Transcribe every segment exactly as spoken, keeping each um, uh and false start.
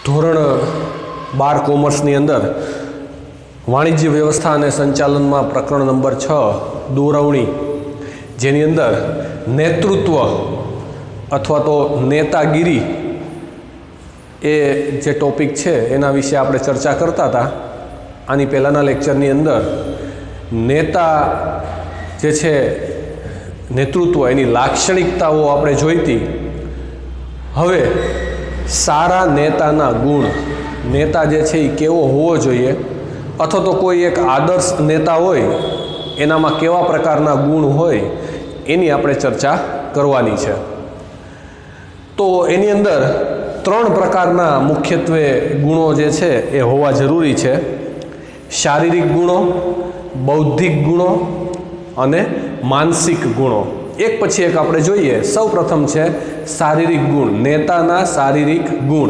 ધોરણ બાર કોમર્સની અંદર વાણિજ્ય વ્યવસ્થા અને સંચાલનમાં પ્રકરણ નંબર છ દોરવણી, જેની અંદર નેતૃત્વ અથવા તો નેતાગીરી એ જે ટોપિક છે એના વિશે આપણે ચર્ચા કરતા હતા. આની પહેલાંના લેક્ચરની અંદર નેતા જે છે નેતૃત્વ એની લાક્ષણિકતાઓ આપણે જોઈ હતી. હવે સારા નેતાના ગુણ, નેતા જે છે એ કેવો હોવો જોઈએ અથવા તો કોઈ એક આદર્શ નેતા હોય એનામાં કેવા પ્રકારના ગુણ હોય એની આપણે ચર્ચા કરવાની છે. તો એની અંદર ત્રણ પ્રકારના મુખ્યત્વે ગુણો જે છે એ હોવા જરૂરી છે: શારીરિક ગુણો, બૌદ્ધિક ગુણો અને માનસિક ગુણો. એક પછી એક આપણે જોઈએ. સૌ પ્રથમ છે શારીરિક ગુણ, નેતાના શારીરિક ગુણ.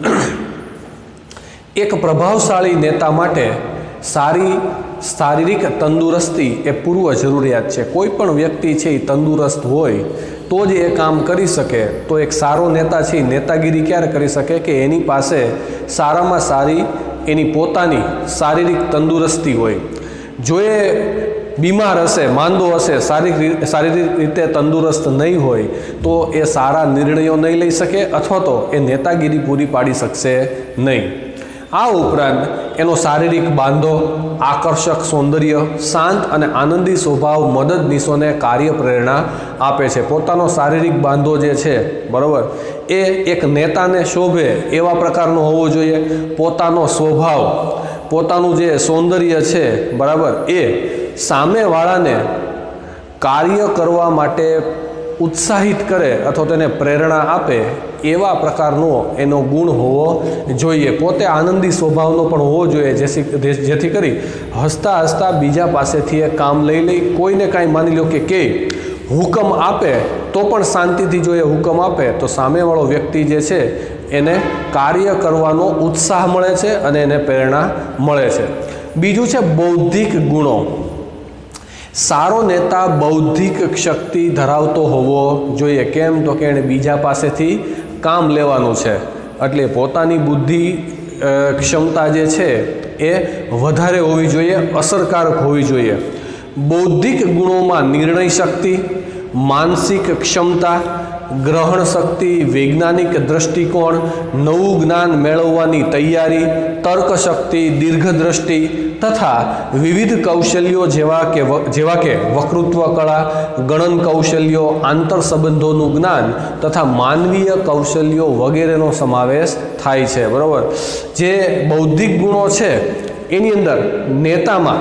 એક પ્રભાવશાળી નેતા માટે સારી શારીરિક તંદુરસ્તી એ પૂર્વ જરૂરિયાત છે. કોઈ પણ વ્યક્તિ છે એ તંદુરસ્ત હોય તો જ એ કામ કરી શકે. તો એક સારો નેતા છે એ નેતાગીરી ક્યારે કરી શકે કે એની પાસે સારામાં સારી એની પોતાની શારીરિક તંદુરસ્તી હોય. જો એ બીમાર હશે, માંદો હશે, શારીરિક શારીરિક રીતે તંદુરસ્ત નહીં હોય તો એ સારા નિર્ણયો નહીં લઈ શકે અથવા તો એ નેતાગીરી પૂરી પાડી શકશે નહીં. આ ઉપરાંત એનો શારીરિક બાંધો, આકર્ષક સૌંદર્ય, શાંત અને આનંદી સ્વભાવ મદદનીશોને કાર્ય પ્રેરણા આપે છે. પોતાનો શારીરિક બાંધો જે છે, બરાબર, એ એક નેતાને શોભે એવા પ્રકારનો હોવો જોઈએ. પોતાનો સ્વભાવ, પોતાનું જે સૌંદર્ય છે, બરાબર, એ સામેવાળાને કાર્ય કરવા માટે ઉત્સાહિત કરે અથવા તેને પ્રેરણા આપે એવા પ્રકારનો એનો ગુણ હોવો જોઈએ. પોતે આનંદી સ્વભાવનો પણ હોવો જોઈએ, જેથી જેથી કરી હસતા હસતા બીજા પાસેથી એ કામ લઈ લઈ. કોઈને કાંઈ માની લો કે કે હુકમ આપે તો પણ શાંતિથી જો એ હુકમ આપે તો સામેવાળો વ્યક્તિ જે છે એને કાર્ય કરવાનો ઉત્સાહ મળે છે અને એને પ્રેરણા મળે છે. બીજું છે બૌદ્ધિક ગુણો. સારો નેતા બૌદ્ધિક શક્તિ ધરાવતો હોવો જોઈએ. કેમ તો કે એણે બીજા પાસેથી કામ લેવાનું છે, એટલે પોતાની બુદ્ધિ ક્ષમતા જે છે એ વધારે હોવી જોઈએ, અસરકારક હોવી જોઈએ. બૌદ્ધિક ગુણોમાં નિર્ણય શક્તિ, માનસિક ક્ષમતા, ગ્રહણ શક્તિ, વૈજ્ઞાનિક દ્રષ્ટિકોણ, નવું જ્ઞાન મેળવવાની તૈયારી, તર્ક શક્તિ, દીર્ઘદ્રષ્ટિ તથા વિવિધ કૌશલ્યો જેવા કે જેવા કે વક્તૃત્વ કળા, ગણન કૌશલ્યો, આંતર સંબંધોનું જ્ઞાન તથા માનવીય કૌશલ્યો વગેરેનો સમાવેશ થાય છે. બરાબર. જે બૌદ્ધિક ગુણો છે એની અંદર નેતામાં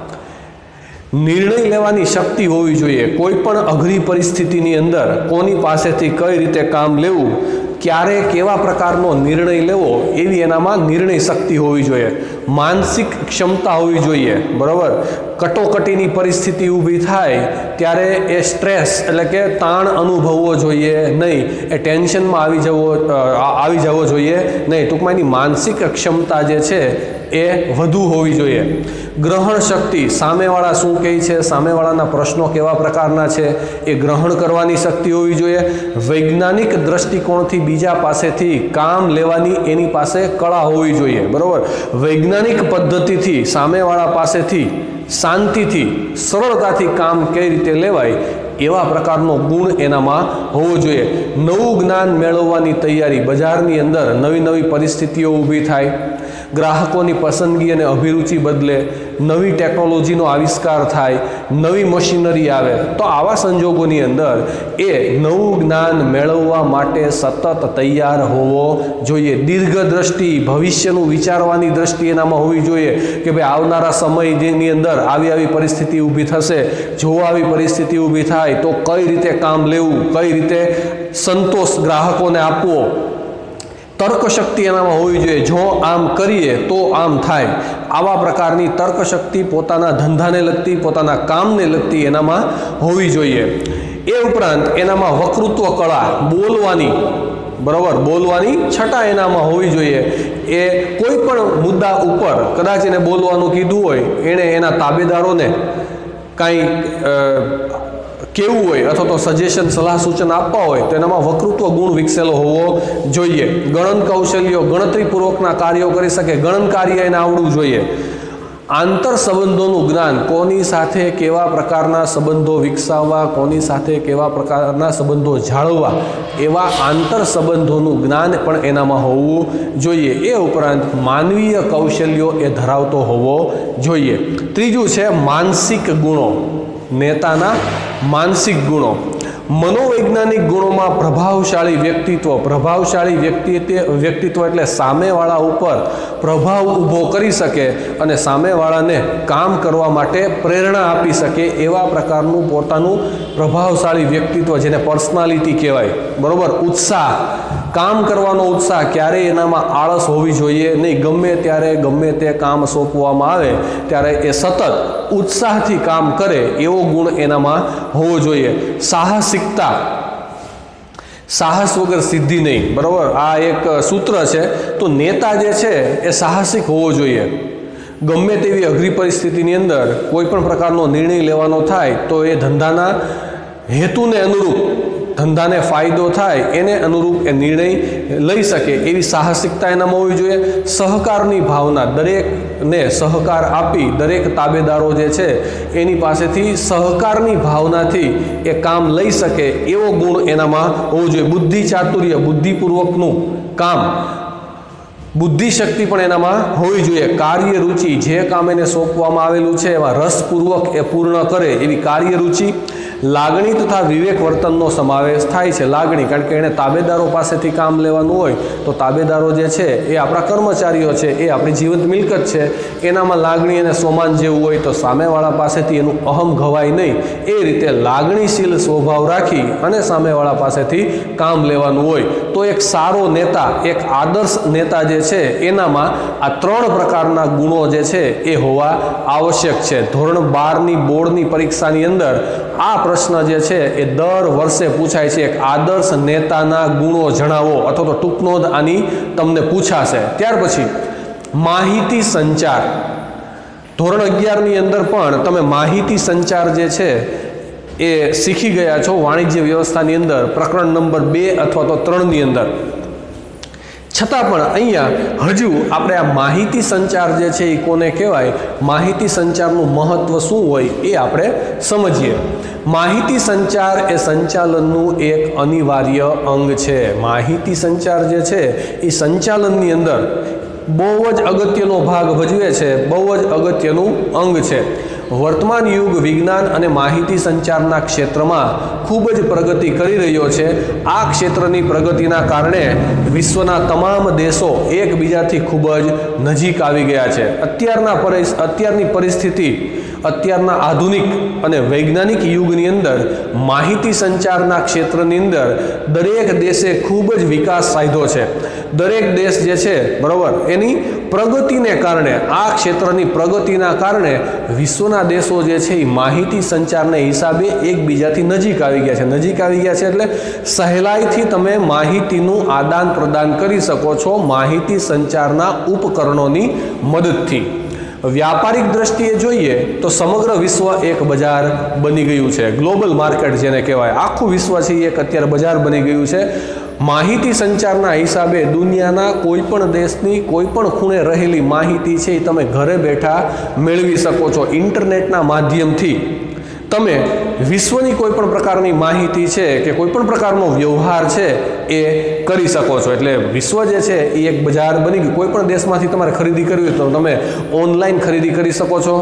નિર્ણય લેવાની શક્તિ હોવી જોઈએ. કોઈ પણ અઘરી પરિસ્થિતિની અંદર કોની પાસેથી કઈ રીતે કામ લેવું, ક્યારે કેવા પ્રકારનો નિર્ણય લેવો, એવી એનામાં નિર્ણય શક્તિ હોવી જોઈએ. માનસિક ક્ષમતા હોવી જોઈએ. બરાબર. કટોકટીની પરિસ્થિતિ ઊભી થાય ત્યારે એ સ્ટ્રેસ એટલે કે તાણ અનુભવવો જોઈએ નહીં, એ ટેન્શનમાં આવી જવો આવી જવો જોઈએ નહીં. ટૂંકમાં એની માનસિક ક્ષમતા જે છે એ વધુ હોવી જોઈએ. ગ્રહણ શક્તિ, સામેવાળા શું કહે છે, સામેવાળાના પ્રશ્નો કેવા પ્રકારના છે એ ગ્રહણ કરવાની શક્તિ હોવી જોઈએ. વૈજ્ઞાનિક દ્રષ્ટિકોણથી બીજા પાસેથી કામ લેવાની એની પાસે કળા હોવી જોઈએ. બરાબર. વૈજ્ઞાનિક પદ્ધતિથી સામેવાળા પાસેથી શાંતિથી સરળતાથી કામ કઈ રીતે લેવાય એવા પ્રકારનો ગુણ એનામાં હોવો જોઈએ. નવું જ્ઞાન મેળવવાની તૈયારી, બજારની અંદર નવી નવી પરિસ્થિતિઓ ઊભી થાય, ગ્રાહકોની પસંદગી અને અભિરુચિ બદલે, નવી ટેકનોલોજીનો આવિષ્કાર થાય, નવી મશીનરી આવે, તો આવા સંજોગોની અંદર એ નવું જ્ઞાન મેળવવા માટે સતત તૈયાર હોવો જોઈએ. દીર્ઘદ્રષ્ટિ, ભવિષ્યનું વિચારવાની દ્રષ્ટિ એનામાં હોવી જોઈએ કે ભાઈ આવનારા સમયની અંદર આવી આવી પરિસ્થિતિ ઊભી થશે, જો આવી પરિસ્થિતિ ઊભી થાય તો કઈ રીતે કામ લેવું, કઈ રીતે સંતોષ ગ્રાહકોને આપવો. તર્કશક્તિ એનામાં હોવી જોઈએ. જો આમ કરીએ તો આમ થાય, આવા પ્રકારની તર્કશક્તિ પોતાના ધંધાને લગતી, પોતાના કામને લગતી એનામાં હોવી જોઈએ. એ ઉપરાંત એનામાં વક્તૃત્વ કળા, બોલવાની, બરાબર, બોલવાની છટા એનામાં હોવી જોઈએ. એ કોઈ પણ મુદ્દા ઉપર કદાચ એને બોલવાનું કીધું હોય, એણે એના તાબેદારોને કાંઈ કેવું હોય અથવા તો સજેશન સલાહ સૂચન આપવા હોય તો એનામાં વક્તૃત્વ ગુણ વિકસેલો હોવો જોઈએ. ગણન કૌશલ્યો, ગણતરીપૂર્વકના કાર્યો કરી શકે, ગણન કાર્ય એને આવડવું જોઈએ. આંતર સંબંધોનું જ્ઞાન, કોની સાથે કેવા પ્રકારના સંબંધો વિકસાવવા, કોની સાથે કેવા પ્રકારના સંબંધો જાળવવા, એવા આંતર સંબંધોનું જ્ઞાન પણ એનામાં હોવું જોઈએ. એ ઉપરાંત માનવીય કૌશલ્યો એ ધરાવતો હોવો જોઈએ. ત્રીજું છે માનસિક ગુણો, નેતાના માનસિક ગુણો. મનોવૈજ્ઞાનિક ગુણોમાં પ્રભાવશાળી વ્યક્તિત્વ, પ્રભાવશાળી વ્યક્તિત્વ વ્યક્તિત્વ એટલે સામેવાળા ઉપર પ્રભાવ ઊભો કરી શકે અને સામેવાળાને કામ કરવા માટે પ્રેરણા આપી શકે એવા પ્રકારનું પોતાનું પ્રભાવશાળી વ્યક્તિત્વ, જેને પર્સનાલિટી કહેવાય, બરોબર. ઉત્સાહ, કામ કરવાનો ઉત્સાહ, ક્યારેય એનામાં આળસ હોવી જોઈએ નહીં. ગમે ત્યારે ગમે તે કામ સોંપવામાં આવે ત્યારે એ સતત ઉત્સાહથી કામ કરે એવો ગુણ એનામાં હોવો જોઈએ. સાહસિકતા, સાહસ વગર સિદ્ધિ નહીં, બરાબર. આ એક સૂત્ર છે. તો નેતા જે છે એ સાહસિક હોવો જોઈએ. ગમે તેવી અઘરી પરિસ્થિતિની અંદર કોઈ પણ પ્રકારનો નિર્ણય લેવાનો થાય તો એ ધંધાના હેતુને અનુરૂપ, ધંધાને ફાયદો થાય એને અનુરૂપ એ નિર્ણય લઈ શકે એવી સાહસિકતા એનામાં હોવી જોઈએ. સહકારની ભાવના, દરેકને સહકાર આપી, દરેક તાબેદારો જે છે એની પાસેથી સહકારની ભાવનાથી એ કામ લઈ શકે એવો ગુણ એનામાં હોવો જોઈએ. બુદ્ધિ ચાતુર્ય, બુદ્ધિપૂર્વકનું કામ, બુદ્ધિશક્તિ પણ એનામાં હોવી જોઈએ. કાર્ય રુચિ, જે કામ એને સોંપવામાં આવેલું છે એમાં રસપૂર્વક એ પૂર્ણ કરે એવી કાર્ય રુચિ. લાગણી તથા વિવેક વર્તનનો સમાવેશ થાય છે. લાગણી, કારણ કે એણે તાબેદારો પાસેથી કામ લેવાનું હોય તો તાબેદારો જે છે એ આપણા કર્મચારીઓ છે, એ આપણી જીવંત મિલકત છે. એનામાં લાગણી અને સ્વમાન જેવું હોય તો સામેવાળા પાસેથી એનું અહમ ઘવાય નહીં. એ રીતે લાગણીશીલ સ્વભાવ રાખી અને સામેવાળા પાસેથી કામ લેવાનું હોય તો એક સારો નેતા, એક આદર્શ નેતા જે છે એનામાં આ ત્રણ પ્રકારના ગુણો જે છે એ હોવા આવશ્યક છે. ધોરણ બારની બોર્ડની પરીક્ષાની અંદર આ પ્રશ્ન જે છે એ દર વર્ષે પૂછાય છે. એક આદર્શ નેતાના ગુણો જણાવો, અથવા તો ટૂંકનો જ આની તમને પૂછાશે. ત્યાર પછી માહિતી સંચાર. ધોરણ અગિયારની અંદર પણ તમે માહિતી સંચાર જે છે એ શીખી ગયા છો વાણિજ્ય વ્યવસ્થાની અંદર, પ્રકરણ નંબર બે અથવા તો ત્રણની અંદર. છતાં પણ અહીંયા હજુ આપણે આ માહિતી સંચાર જે છે એ કોને કહેવાય, માહિતી સંચારનું મહત્વ શું હોય એ આપણે સમજીએ. માહિતી સંચાર એ સંચાલનનું એક અનિવાર્ય અંગ છે. માહિતી સંચાર જે છે એ સંચાલનની અંદર બહુ જ અગત્યનો ભાગ ભજવે છે, બહુ જ અગત્યનું અંગ છે. વર્તમાન યુગ વિજ્ઞાન અને માહિતી સંચારના ક્ષેત્રમાં ખૂબ જ પ્રગતિ કરી રહ્યો છે. આ ક્ષેત્રની પ્રગતિના કારણે વિશ્વના તમામ દેશો એકબીજાથી ખૂબ જ નજીક આવી ગયા છે. અત્યારના પરિસ અત્યારની પરિસ્થિતિ, અત્યારના આધુનિક અને વૈજ્ઞાનિક યુગની અંદર માહિતી સંચારના ક્ષેત્રની અંદર દરેક દેશે ખૂબ જ વિકાસ સાધ્યો છે. દરેક દેશ જે છે, બરાબર, એની પ્રગતિને કારણે, આ ક્ષેત્રની પ્રગતિના કારણે વિશ્વના દેશો જે છે એ માહિતી સંચારને હિસાબે એકબીજાથી નજીક આવી ગયા છે. નજીક આવી ગયા છે એટલે સહેલાઈથી તમે માહિતીનું આદાન પ્રદાન કરી શકો છો માહિતી સંચારના ઉપકરણોની મદદથી. વ્યાપારિક દ્રષ્ટિએ જોઈએ તો સમગ્ર વિશ્વ એક બજાર બની ગયું છે. ગ્લોબલ માર્કેટ જેને કહેવાય, આખું વિશ્વ છે એ એક અત્યારે બજાર બની ગયું છે. માહિતી સંચારના હિસાબે દુનિયાના કોઈ પણ દેશની કોઈ પણ ખૂણે રહેલી માહિતી છે એ તમે ઘરે બેઠા મેળવી શકો છો. ઇન્ટરનેટના માધ્યમથી તમે વિશ્વની કોઈ પણ પ્રકારની માહિતી છે કે કોઈ પણ પ્રકારનો વ્યવહાર છે એ કરી શકો છો. એટલે વિશ્વ જે છે એ એક બજાર બની ગયું. કોઈ પણ દેશમાંથી તમારે ખરીદી કરવી હોય તો તમે ઓનલાઈન ખરીદી કરી શકો છો.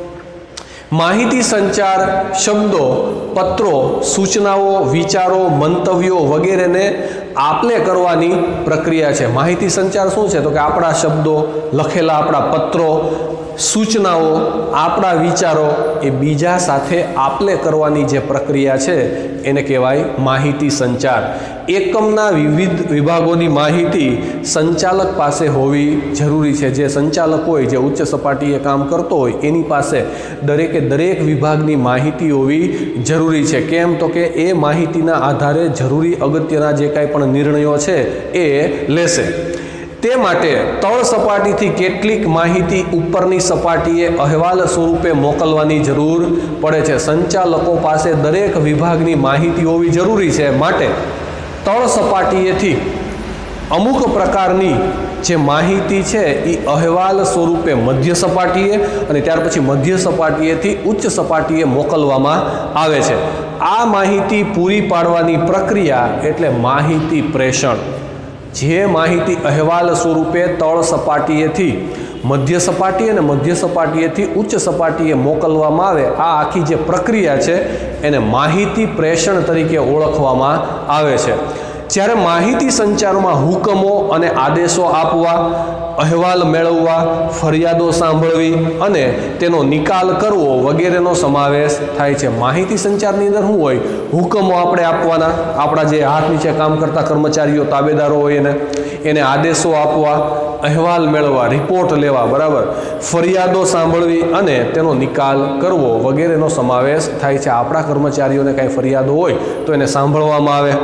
માહિતી સંચાર શબ્દો, પત્રો, સૂચનાઓ, વિચારો, મંતવ્યો વગેરેને આપલે કરવાની પ્રક્રિયા છે. માહિતી સંચાર શું છે તો કે આપણા શબ્દો, લખેલા આપણા પત્રો, સૂચનાઓ, આપણા વિચારો એ બીજા સાથે આપલે કરવાની જે પ્રક્રિયા છે એને કહેવાય માહિતી સંચાર. એકમના વિવિધ વિભાગોની માહિતી સંચાલક પાસે હોવી જરૂરી છે. જે સંચાલક હોય, જે ઉચ્ચ સપાટીએ કામ કરતો હોય, એની પાસે દરેકે દરેક વિભાગની માહિતી હોવી જરૂરી છે. કેમ તો કે એ માહિતીના આધારે જરૂરી અગત્યના જે કાંઈ પણ નિર્ણયો છે એ લેશે. તે માટે તળ સપાટીથી કેટલીક માહિતી ઉપરની સપાટીએ અહેવાલ સ્વરૂપે મોકલવાની જરૂર પડે છે. સંચાલકો પાસે દરેક વિભાગની માહિતી હોવી જરૂરી છે. માટે તળ સપાટીએથી અમુક પ્રકારની જે માહિતી છે એ અહેવાલ સ્વરૂપે મધ્ય સપાટીએ અને ત્યાર પછી મધ્ય સપાટીએથી ઉચ્ચ સપાટીએ મોકલવામાં આવે છે. આ માહિતી પૂરી પાડવાની પ્રક્રિયા એટલે માહિતી પ્રેષણ. જે માહિતી અહેવાલ સ્વરૂપે તળ સપાટીએથી મધ્ય સપાટી અને મધ્ય સપાટીએથી ઉચ્ચ સપાટીએ મોકલવામાં આવે, આ આખી જે પ્રક્રિયા છે એને માહિતી પ્રેષણ તરીકે ઓળખવામાં આવે છે. જ્યારે માહિતી સંચારમાં હુકમો અને આદેશો આપવા, અહેવાલ મેળવવા, ફરિયાદો સાંભળવી અને તેનો નિકાલ કરવો વગેરેનો સમાવેશ થાય છે. માહિતી સંચારની અંદર શું હોય? હુકમો આપણે આપવાના, આપણા જે હાથ નીચે કામ કરતા કર્મચારીઓ તાબેદારો હોય એને એને આદેશો આપવા, અહેવાલ મેળવવા, રિપોર્ટ લેવા, બરાબર, ફરિયાદો સાંભળવી અને તેનો નિકાલ કરવો વગેરેનો સમાવેશ થાય છે. આપણા કર્મચારીઓને કાંઈ ફરિયાદો હોય તો એને સાંભળવામાં આવે.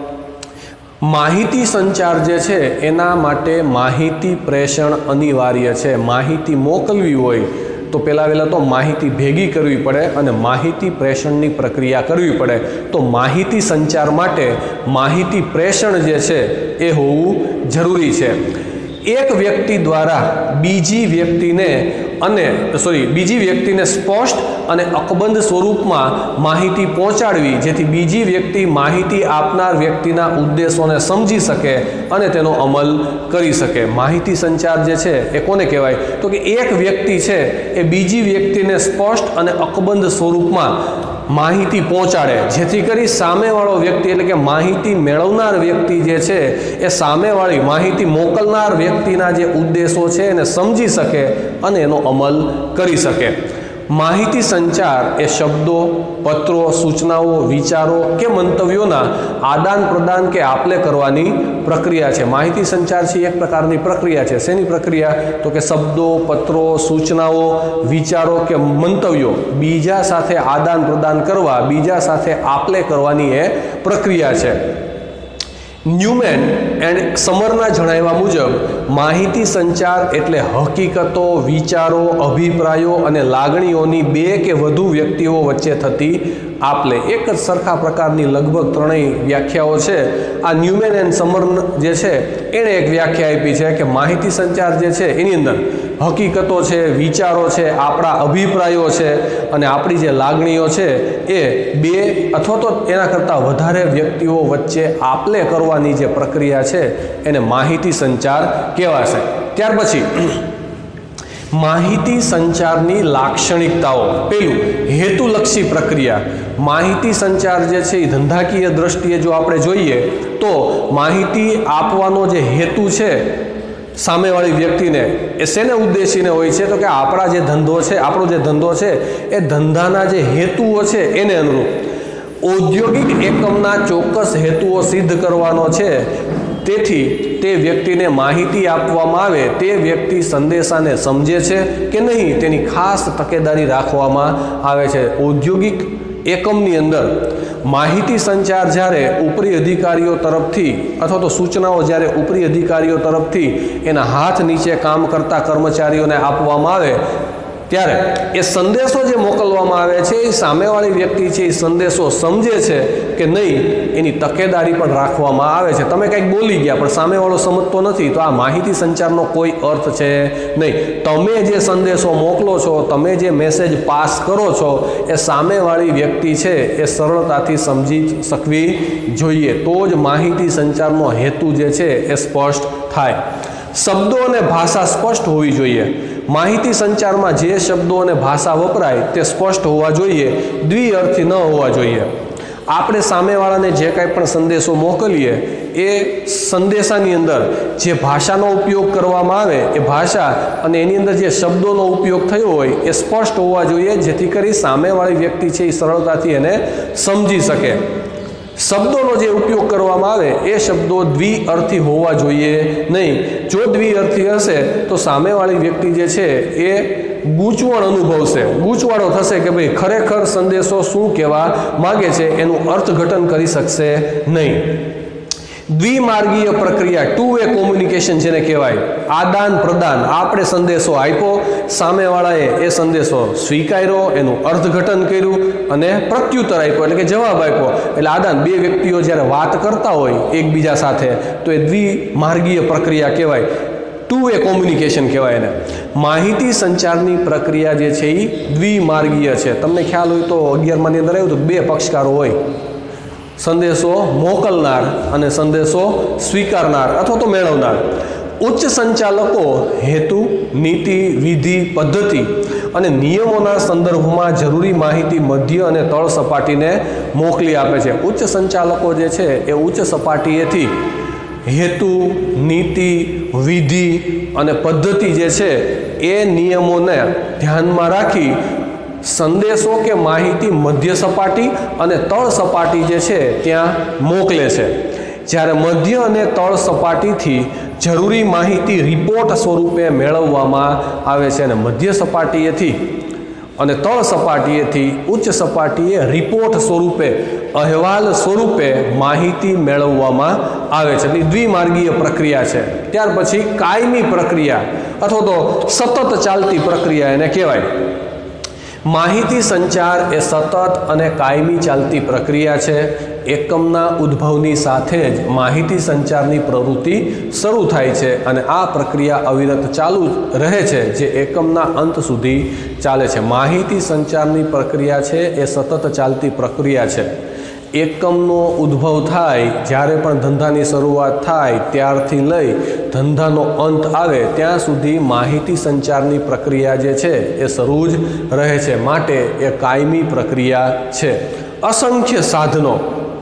માહિતી સંચાર જે છે એના માટે માહિતી પ્રેષણ અનિવાર્ય છે. માહિતી મોકલવી હોય તો પહેલાં વહેલાં તો માહિતી ભેગી કરવી પડે અને માહિતી પ્રેષણની પ્રક્રિયા કરવી પડે. તો માહિતી સંચાર માટે માહિતી પ્રેષણ જે છે એ હોવું જરૂરી છે. એક વ્યક્તિ દ્વારા બીજી વ્યક્તિને અને સોરી બીજી વ્યક્તિને સ્પષ્ટ અને અકબંધ સ્વરૂપમાં માહિતી પહોંચાડવી, જેથી બીજી વ્યક્તિ માહિતી આપનાર વ્યક્તિના ઉદ્દેશોને સમજી શકે અને તેનો અમલ કરી શકે. માહિતી સંચાર જે છે એ કોને કહેવાય? તો કે એક વ્યક્તિ છે એ બીજી વ્યક્તિને સ્પષ્ટ અને અકબંધ સ્વરૂપમાં માહિતી પહોંચાડે, જેથી કરી સામેવાળો વ્યક્તિ એટલે કે માહિતી મેળવનાર વ્યક્તિ જે છે એ સામેવાળી માહિતી મોકલનાર વ્યક્તિના જે ઉદ્દેશો છે એને સમજી શકે અને એનો અમલ કરી શકે. માહિતી સંચાર એ શબ્દો, પત્રો, સૂચનાઓ, વિચારો કે મંતવ્યોના આદાન પ્રદાન કે આપલે કરવાની પ્રક્રિયા છે. માહિતી સંચાર છે એક પ્રકારની પ્રક્રિયા છે. શેની પ્રક્રિયા? તો કે શબ્દો, પત્રો, સૂચનાઓ, વિચારો કે મંતવ્યો બીજા સાથે આદાન પ્રદાન કરવા, બીજા સાથે આપલે કરવાની એ પ્રક્રિયા છે. ન્યુમેન એન્ડ સમરના જણાવ્યા મુજબ માહિતી સંચાર એટલે હકીકતો, વિચારો, અભિપ્રાયો અને લાગણીઓની બે કે વધુ વ્યક્તિઓ વચ્ચે થતી આપલે. એક જ સરખા પ્રકારની લગભગ ત્રણેય વ્યાખ્યાઓ છે. આ ન્યુમેન એન્ડ સમર જે છે એણે એક વ્યાખ્યા આપી છે કે માહિતી સંચાર જે છે એની અંદર હકીકતો છે, વિચારો છે, આપણા અભિપ્રાયો છે અને આપણી જે લાગણીઓ છે એ બે અથવા તો એના કરતાં વધારે વ્યક્તિઓ વચ્ચે આપલે કરવાની જે પ્રક્રિયા છે એને માહિતી સંચાર કહેવાશે. ત્યાર પછી માહિતી સંચારની લાક્ષણિકતાઓ. પેલું, હેતુલક્ષી પ્રક્રિયા. માહિતી સંચાર જે છે એ ધંધાકીય દ્રષ્ટિએ જો આપણે જોઈએ તો માહિતી આપવાનો જે હેતુ છે સામેવાળી વ્યક્તિને એ શેને ઉદ્દેશીને હોય છે? તો કે આપણા જે ધંધો છે, આપણો જે ધંધો છે એ ધંધાના જે હેતુઓ છે એને અનુરૂપ ઔદ્યોગિક એકમના ચોક્કસ હેતુઓ સિદ્ધ કરવાનો છે. તેથી તે વ્યક્તિને માહિતી આપવામાં આવે, તે વ્યક્તિ સંદેશાને સમજે છે કે નહીં તેની ખાસ તકેદારી રાખવામાં આવે છે. ઔદ્યોગિક એકમની અંદર માહિતી સંચાર જ્યારે ઉપરી અધિકારીઓ તરફથી અથવા તો સૂચનાઓ જ્યારે ઉપરી અધિકારીઓ તરફથી એના હાથ નીચે કામ કરતા કર્મચારીઓને આપવામાં આવે ત્યારે એ સંદેશો જે મોકલવામાં આવે છે એ સામેવાળી વ્યક્તિ છે એ સંદેશો સમજે છે કે નહીં એની તકેદારી પણ રાખવામાં આવે છે. તમે કંઈક બોલી ગયા પણ સામેવાળો સમજતો નથી તો આ માહિતી સંચારનો કોઈ અર્થ છે નહીં. તમે જે સંદેશો મોકલો છો, તમે જે મેસેજ પાસ કરો છો એ સામેવાળી વ્યક્તિ છે એ સરળતાથી સમજી શકવી જોઈએ. તો જ માહિતી સંચારનો હેતુ જે છે એ સ્પષ્ટ થાય. શબ્દો અને ભાષા સ્પષ્ટ હોવી જોઈએ. માહિતી સંચારમાં જે શબ્દો અને ભાષા વપરાય તે સ્પષ્ટ હોવા જોઈએ, દ્વિઅર્થી ન હોવા જોઈએ. આપણે સામેવાળાને જે કાંઈ પણ સંદેશો મોકલીએ એ સંદેશાની અંદર જે ભાષાનો ઉપયોગ કરવામાં આવે એ ભાષા અને એની અંદર જે શબ્દોનો ઉપયોગ થયો હોય એ સ્પષ્ટ હોવા જોઈએ, જેથી કરી સામેવાળી વ્યક્તિ છે એ સરળતાથી એને સમજી શકે. શબ્દોનો જે ઉપયોગ કરવામાં આવે એ શબ્દો દ્વિઅર્થી હોવા જોઈએ નહીં. જો દ્વિઅર્થી હશે તો સામેવાળી વ્યક્તિ જે છે એ ગૂંચવણ અનુભવશે, ગૂંચવાડો થશે કે ભાઈ ખરેખર સંદેશો શું કહેવા માગે છે એનું અર્થઘટન કરી શકશે નહીં. દ્વિમાર્ગીય પ્રક્રિયા, ટુ વે કોમ્યુનિકેશન જેને કહેવાય, આદાન પ્રદાન. આપણે સંદેશો આપ્યો, સામેવાળાએ એ સંદેશો સ્વીકાર્યો, એનું અર્થઘટન કર્યું અને પ્રત્યુત્તર આપ્યો એટલે કે જવાબ આપ્યો. એટલે આદાન, બે વ્યક્તિઓ જ્યારે વાત કરતા હોય એકબીજા સાથે તો એ દ્વિમાર્ગીય પ્રક્રિયા કહેવાય, ટુ વે કોમ્યુનિકેશન કહેવાય એને. માહિતી સંચારની પ્રક્રિયા જે છે એ દ્વિમાર્ગીય છે. તમને ખ્યાલ હોય તો અગિયારમાની અંદર આવ્યું તો બે પક્ષકારો હોય, સંદેશો મોકલનાર અને સંદેશો સ્વીકારનાર અથવા તો મેળવનાર. ઉચ્ચ સંચાલકો હેતુ, નીતિ, વિધિ, પદ્ધતિ અને નિયમોના સંદર્ભમાં જરૂરી માહિતી મધ્ય અને તળ સપાટીને મોકલી આપે છે. ઉચ્ચ સંચાલકો જે છે એ ઉચ્ચ સપાટીએથી હેતુ, નીતિ, વિધિ અને પદ્ધતિ જે છે એ નિયમોને ધ્યાનમાં રાખી સંદેશો કે માહિતી મધ્ય સપાટી અને તળ સપાટી જે છે ત્યાં મોકલે છે. જ્યારે મધ્ય અને તળ સપાટીથી જરૂરી માહિતી રિપોર્ટ સ્વરૂપે મેળવવામાં આવે છે અને મધ્ય સપાટીએથી અને તળ સપાટીએથી ઉચ્ચ સપાટીએ રિપોર્ટ સ્વરૂપે, અહેવાલ સ્વરૂપે માહિતી મેળવવામાં આવે છે. એટલે દ્વિમાર્ગીય પ્રક્રિયા છે. ત્યાર પછી કાયમી પ્રક્રિયા અથવા તો સતત ચાલતી પ્રક્રિયા એને કહેવાય. માહિતી સંચાર એ સતત અને કાયમી ચાલતી પ્રક્રિયા છે. એકમના ઉદ્ભવની સાથે જ માહિતી સંચારની પ્રવૃત્તિ શરૂ થાય છે અને આ પ્રક્રિયા અવિરત ચાલુ રહે છે જે એકમના અંત સુધી ચાલે છે. માહિતી સંચારની પ્રક્રિયા છે એ સતત ચાલતી પ્રક્રિયા છે. એકમનો ઉદ્ભવ થાય, જ્યારે પણ ધંધાની શરૂઆત થાય ત્યારથી લઈ ધંધાનો અંત આવે ત્યાં સુધી માહિતી સંચારની પ્રક્રિયા જે છે એ શરૂ જ રહે છે. માટે એ કાયમી પ્રક્રિયા છે. અસંખ્ય સાધનો.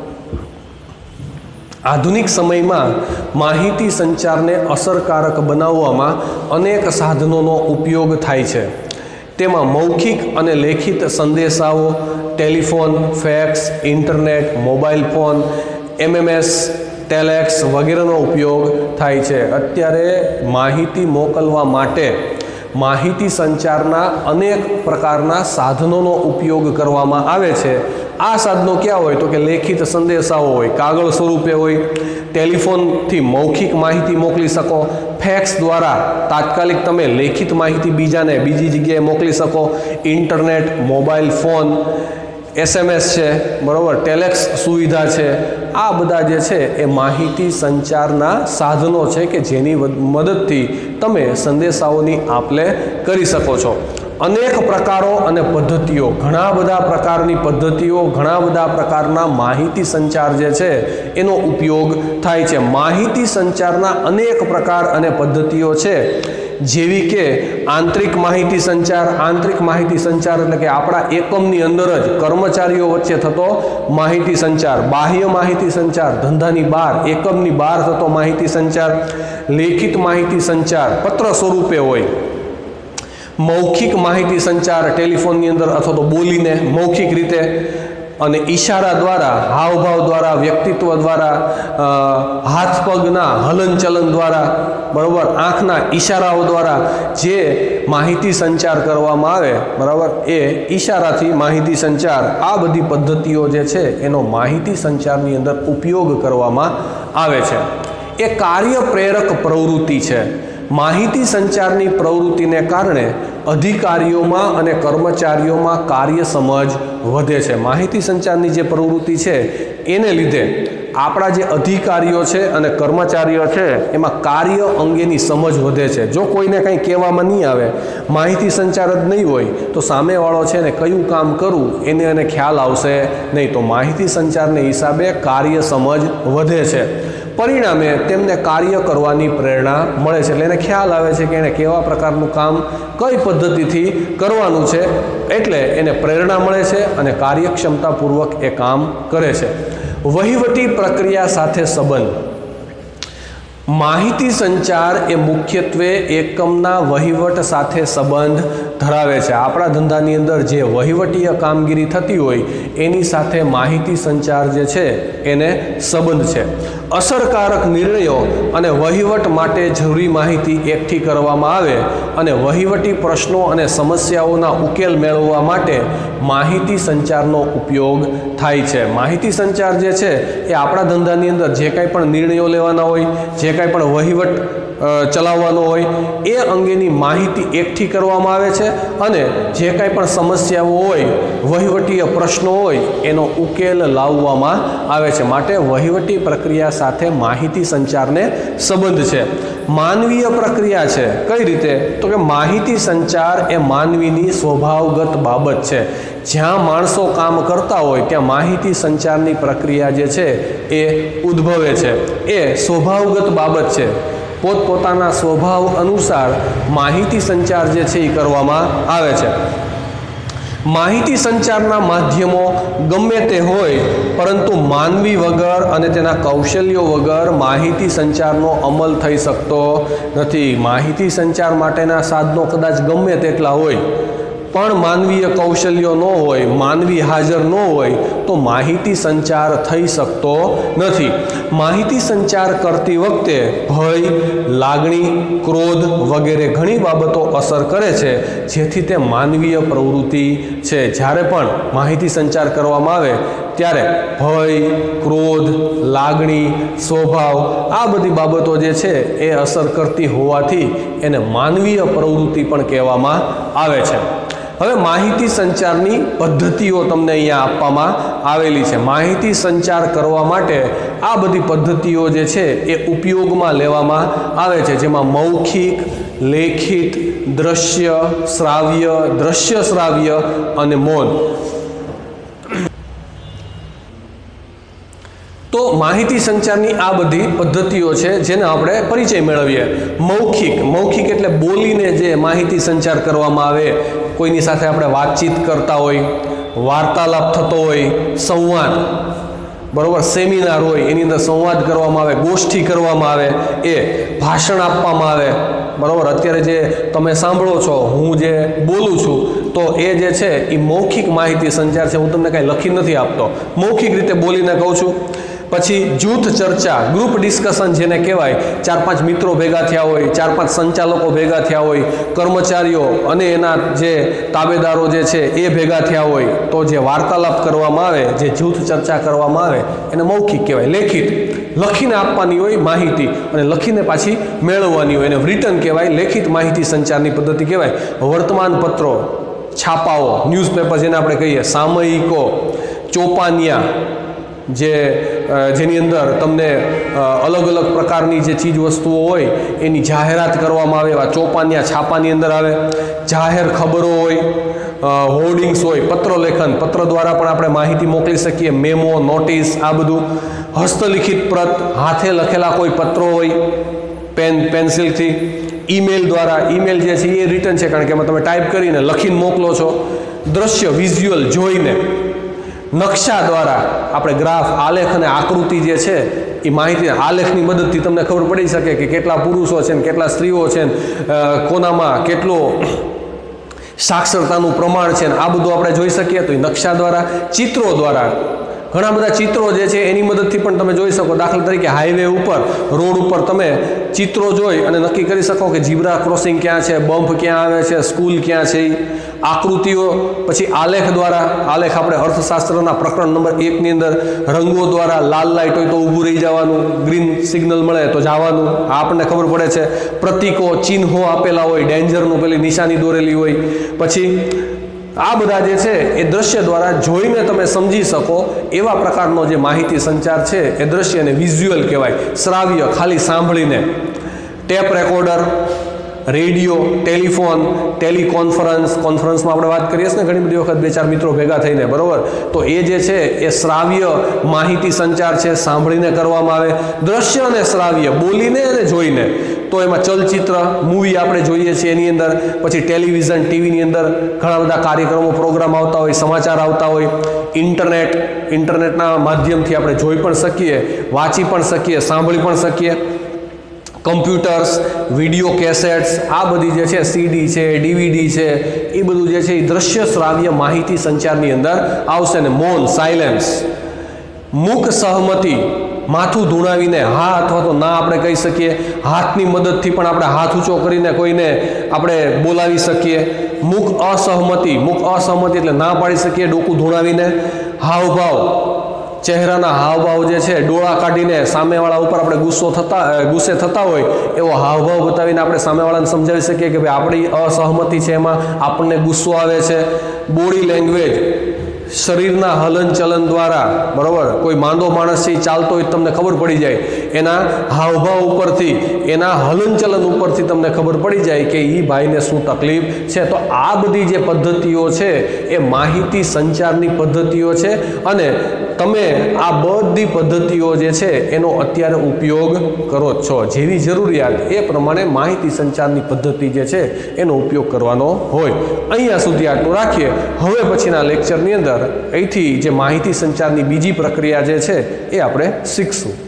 આધુનિક સમયમાં માહિતી સંચારને અસરકારક બનાવવામાં અનેક સાધનોનો ઉપયોગ થાય છે. તેમાં મૌખિક અને લેખિત સંદેશાઓ, telephone, fax, internet, mobile phone, MMS, telex વગેરેનો ઉપયોગ થાય છે. અત્યારે માહિતી મોકલવા માટે માહિતી સંચારના અનેક પ્રકારના સાધનોનો ઉપયોગ કરવામાં આવે છે. આ સાધનો ક્યાં હોય તો કે લેખિત સંદેશાઓ હોય, કાગળ સ્વરૂપે હોય, ટેલિફોનથી મૌખિક માહિતી મોકલી શકો, ફેક્સ દ્વારા તાત્કાલિક તમે લેખિત માહિતી બીજાને બીજી જગ્યાએ મોકલી શકો, ઇન્ટરનેટ, મોબાઈલ ફોન, એસએમએસ છે, બરાબર, ટેલેક્સ સુવિધા છે. આ બધા જે છે એ માહિતી સંચારના સાધનો છે કે જેની મદદથી તમે સંદેશાઓની આપ-લે કરી શકો છો. અનેક પ્રકારો અને પદ્ધતિઓ, ઘણા બધા પ્રકારની પદ્ધતિઓ, ઘણા બધા પ્રકારના માહિતી સંચાર જે છે એનો ઉપયોગ થાય છે. માહિતી સંચારના અનેક પ્રકાર અને પદ્ધતિઓ છે, જેવી કે આંતરિક માહિતી સંચાર. આંતરિક માહિતી સંચાર એટલે કે આપણા એકમની અંદર જ કર્મચારીઓ વચ્ચે થતો માહિતી સંચાર. બાહ્ય માહિતી સંચાર, ધંધાની બહાર, એકમની બહાર થતો માહિતી સંચાર. લેખિત માહિતી સંચાર પત્ર સ્વરૂપે હોય. મૌખિક માહિતી સંચાર ટેલિફોનની અંદર અથવા તો બોલીને મૌખિક રીતે અને ઈશારા દ્વારા, હાવભાવ દ્વારા, વ્યક્તિત્વ દ્વારા, હાથ પગના હલનચલન દ્વારા, બરાબર, આંખના ઈશારાઓ દ્વારા જે માહિતી સંચાર કરવામાં આવે, બરાબર, એ ઈશારાથી માહિતી સંચાર. આ બધી પદ્ધતિઓ જે છે એનો માહિતી સંચારની અંદર ઉપયોગ કરવામાં આવે છે. એ કાર્ય પ્રેરક પ્રવૃત્તિ છે. માહિતી સંચારની પ્રવૃત્તિને કારણે અધિકારીઓમાં અને કર્મચારીઓમાં કાર્ય સમજ વધે છે. માહિતી સંચારની જે પ્રવૃત્તિ છે એને લીધે આપણા જે અધિકારીઓ છે અને કર્મચારીઓ છે એમાં કાર્ય અંગેની સમજ વધે છે. જો કોઈને કંઈ કહેવામાં નહીં આવે, માહિતી સંચાર જ નહીં હોય તો સામેવાળો છે ને કયું કામ કરવું એને એને ખ્યાલ આવશે નહીં. તો માહિતી સંચારને હિસાબે કાર્ય સમજ વધે છે. પરિણામે તેમને કાર્ય કરવાની પ્રેરણા મળે છે. એટલે એને ખ્યાલ આવે છે કે એને કેવા પ્રકારનું કામ કઈ પદ્ધતિથી કરવાનું છે, એટલે એને પ્રેરણા મળે છે અને કાર્યક્ષમતાપૂર્વક એ કામ કરે છે. વહીવટી પ્રક્રિયા સાથે સંબંધ. માહિતી સંચાર એ મુખ્યત્વે એકમના વહીવટ સાથે સંબંધ ધરાવે છે. આપણા ધંધાની અંદર જે વહીવટીય કામગીરી થતી હોય એની સાથે માહિતી સંચાર જે છે એને સંબંધ છે. અસરકારક નિર્ણયો અને વહીવટ માટે જરૂરી માહિતી એકઠી કરવામાં આવે અને વહીવટી પ્રશ્નો અને સમસ્યાઓના ઉકેલ મેળવવા માટે માહિતી સંચારનો ઉપયોગ થાય છે. માહિતી સંચાર જે છે એ આપણા ધંધાની અંદર જે કાંઈ પણ નિર્ણયો લેવાના હોય, જે કાંઈ પણ વહીવટ ચલાવવાનો હોય એ અંગેની માહિતી એકઠી કરવામાં આવે છે અને જે કાંઈ પણ સમસ્યાઓ હોય, વહીવટીય પ્રશ્નો હોય એનો ઉકેલ લાવવામાં આવે છે. માટે વહીવટી પ્રક્રિયા સાથે માહિતી સંચારને સંબંધ છે. માનવીય પ્રક્રિયા છે. કઈ રીતે? તો કે માહિતી સંચાર એ માનવીની સ્વભાવગત બાબત છે. જ્યાં માણસો કામ કરતા હોય ત્યાં માહિતી સંચારની પ્રક્રિયા જે છે એ ઉદ્ભવે છે. એ સ્વભાવગત બાબત છે. પોતપોતાના સ્વભાવ અનુસાર માહિતી સંચાર જે છે એ કરવામાં આવે છે. માહિતી સંચારના માધ્યમો ગમે તે હોય, પરંતુ માનવી વગર અને તેના કૌશલ્યો વગર માહિતી સંચારનો અમલ થઈ શકતો નથી. માહિતી સંચાર માટેના સાધનો કદાચ ગમે તેટલા હોય, પણ માનવીય કૌશલ્યો ન હોય, માનવી હાજર ન હોય તો માહિતી સંચાર થઈ શકતો નથી. માહિતી સંચાર કરતી વખતે ભય, લાગણી, ક્રોધ વગેરે ઘણી બાબતો અસર કરે છે, જેથી તે માનવીય પ્રવૃત્તિ છે. જ્યારે પણ માહિતી સંચાર કરવામાં આવે ત્યારે ભય, ક્રોધ, લાગણી, સ્વભાવ આ બધી બાબતો જે છે એ અસર કરતી હોવાથી એને માનવીય પ્રવૃત્તિ પણ કહેવામાં આવે છે. હવે માહિતી સંચારની પદ્ધતિઓ તમને અહીંયા આપવામાં આવેલી છે. માહિતી સંચાર કરવા માટે આ બધી પદ્ધતિઓ જે છે એ ઉપયોગમાં લેવામાં આવે છે, જેમાં મૌખિક, લેખિત, દ્રશ્ય, શ્રાવ્ય, દ્રશ્ય શ્રાવ્ય અને મૌન. તો માહિતી સંચારની આ બધી પદ્ધતિઓ છે જેને આપણે પરિચય મેળવીએ. મૌખિક, મૌખિક એટલે બોલીને જે માહિતી સંચાર કરવામાં આવે, કોઈની સાથે આપણે વાતચીત કરતા હોય, વાર્તાલાપ થતો હોય, સંવાદ, બરોબર, સેમિનાર હોય એની અંદર સંવાદ કરવામાં આવે, ગોષ્ઠી કરવામાં આવે, એ ભાષણ આપવામાં આવે, બરોબર. અત્યારે જે તમે સાંભળો છો, હું જે બોલું છું, તો એ જે છે એ મૌખિક માહિતી સંચાર છે. હું તમને કાંઈ લખી નથી આપતો, મૌખિક રીતે બોલીને કહું છું. પછી જૂથ ચર્ચા, ગ્રુપ ડિસ્કશન જેને કહેવાય, ચાર પાંચ મિત્રો ભેગા થયા હોય, ચાર પાંચ સંચાલકો ભેગા થયા હોય, કર્મચારીઓ અને એના જે તાબેદારો જે છે એ ભેગા થયા હોય, તો જે વાર્તાલાપ કરવામાં આવે, જે જૂથ ચર્ચા કરવામાં આવે એને મૌખિક કહેવાય. લેખિત, લખીને આપવાની હોય માહિતી અને લખીને પાછી મેળવવાની હોય, એને રિટર્ન કહેવાય. લેખિત માહિતી સંચારની પદ્ધતિ કહેવાય. વર્તમાન પત્રો, છાપાઓ, ન્યૂઝપેપર જેને આપણે કહીએ, સામયિકો, ચોપાનિયા, જે જેની અંદર તમને અલગ અલગ પ્રકારની જે ચીજ વસ્તુઓ હોય એની જાહેરાત કરવામાં આવે, એવા ચોપાનિયા છાપાની અંદર આવે. જાહેર ખબરો હોય, હોર્ડિંગ્સ હોય, પત્રલેખન, પત્ર દ્વારા પણ આપણે માહિતી મોકલી શકીએ, મેમો, નોટિસ, આ બધું. હસ્તલિખિત પ્રત, હાથે લખેલા કોઈ પત્રો હોય પેન પેન્સિલથી. ઈમેલ દ્વારા, ઈમેલ જે છે એ રિટર્ન છે, કારણ કે એમાં તમે ટાઈપ કરીને લખીને મોકલો છો. દ્રશ્ય, વિઝ્યુઅલ, જોઈને. નકશા દ્વારા આપણે ગ્રાફ, આલેખ અને આકૃતિ જે છે એ માહિતી, આલેખની મદદથી તમને ખબર પડી શકે કે કેટલા પુરુષો છે ને કેટલા સ્ત્રીઓ છે ને કોનામાં કેટલો સાક્ષરતાનું પ્રમાણ છે ને આ બધું આપણે જોઈ શકીએ. તો એ નકશા દ્વારા. ચિત્રો દ્વારા, ઘણા બધા ચિત્રો જે છે એની મદદથી પણ તમે જોઈ શકો. દાખલા તરીકે હાઈવે ઉપર, રોડ ઉપર તમે ચિત્રો જોઈ અને નક્કી કરી શકો કે ઝીબ્રા ક્રોસિંગ ક્યાં છે, બમ્પ ક્યાં આવે છે, સ્કૂલ ક્યાં છે. આકૃતિઓ. પછી આલેખ દ્વારા, આલેખ આપણે અર્થશાસ્ત્રના પ્રકરણ નંબર એકની અંદર રંગો દ્વારા, લાલ લાઇટ હોય તો ઊભું રહી જવાનું, ગ્રીન સિગ્નલ મળે તો જવાનું, આ આપણને ખબર પડે છે. પ્રતીકો, ચિહ્નો આપેલા હોય, ડેન્જરનું પેલી નિશાની દોરેલી હોય. પછી આ બધા જે છે એ દ્રશ્ય દ્વારા જોઈને તમે સમજી શકો એવા પ્રકારનો જે માહિતી સંચાર છે એ દ્રશ્ય અને વિઝ્યુઅલ કહેવાય. શ્રાવ્ય, ખાલી સાંભળીને. Tape recorder, radio, telephone, teleconference, કોન્ફરન્સમાં આપણે વાત કરીએ છીએ ને ઘણી બધી વખત બે ચાર મિત્રો ભેગા થઈને, બરોબર, તો એ જે છે એ શ્રાવ્ય માહિતી સંચાર છે, સાંભળીને કરવામાં આવે. દ્રશ્ય અને શ્રાવ્ય, બોલીને અને જોઈને. તો એમાં ચલચિત્ર, મૂવી આપણે જોઈએ છીએ એની અંદર. પછી ટેલિવિઝન, ટીવીની અંદર ઘણા બધા કાર્યક્રમો, પ્રોગ્રામ આવતા હોય, સમાચાર આવતા હોય. ઇન્ટરનેટ, ઇન્ટરનેટના માધ્યમથી આપણે જોઈ પણ શકીએ, વાંચી પણ શકીએ, સાંભળી પણ શકીએ. કમ્પ્યુટર્સ, વિડીયો કેસેટ્સ, આ બધી જે છે સીડી છે, ડીવીડી છે, એ બધું જે છે એ દ્રશ્ય શ્રાવ્ય માહિતી સંચારની અંદર આવશે. ને મૌન, સાયલેન્સ, મૂક સહમતિ, માથું ધૂણાવીને હા અથવા તો ના આપણે કહી શકીએ. હાથની મદદથી પણ આપણે હાથ ઊંચો કરીને કોઈને આપણે બોલાવી શકીએ. મૂક અસહમતિ, મૂક અસહમતિ એટલે ના પાડી શકીએ ડોકું ધૂણાવીને. હાવભાવ, ચહેરાના હાવભાવ જે છે ડોળા કાઢીને સામેવાળા ઉપર આપણે ગુસ્સો થતા ગુસ્સે થતા હોય એવો હાવભાવ બતાવીને આપણે સામેવાળાને સમજાવી શકીએ કે ભાઈ આપણી અસહમતિ છે, એમાં આપણને ગુસ્સો આવે છે. બોડી લેંગ્વેજ, શરીરના હલનચલન દ્વારા, બરાબર, કોઈ માંદો માણસ છે એ ચાલતો હોય તમને ખબર પડી જાય, એના હાવભાવ ઉપરથી, એના હલનચલન ઉપરથી તમને ખબર પડી જાય કે એ ભાઈને શું તકલીફ છે. તો આ બધી જે પદ્ધતિઓ છે એ માહિતી સંચારની પદ્ધતિઓ છે અને તમે આ બધી પદ્ધતિઓ જે છે એનો અત્યારે ઉપયોગ કરો જ છો. જેવી જરૂરિયાત એ પ્રમાણે માહિતી સંચારની પદ્ધતિ જે છે એનો ઉપયોગ કરવાનો હોય. અહીંયા સુધી આટલું રાખીએ. હવે પછીના લેક્ચરની અંદર અહીંથી જે માહિતી સંચારની બીજી પ્રક્રિયા જે છે એ આપણે શીખશું.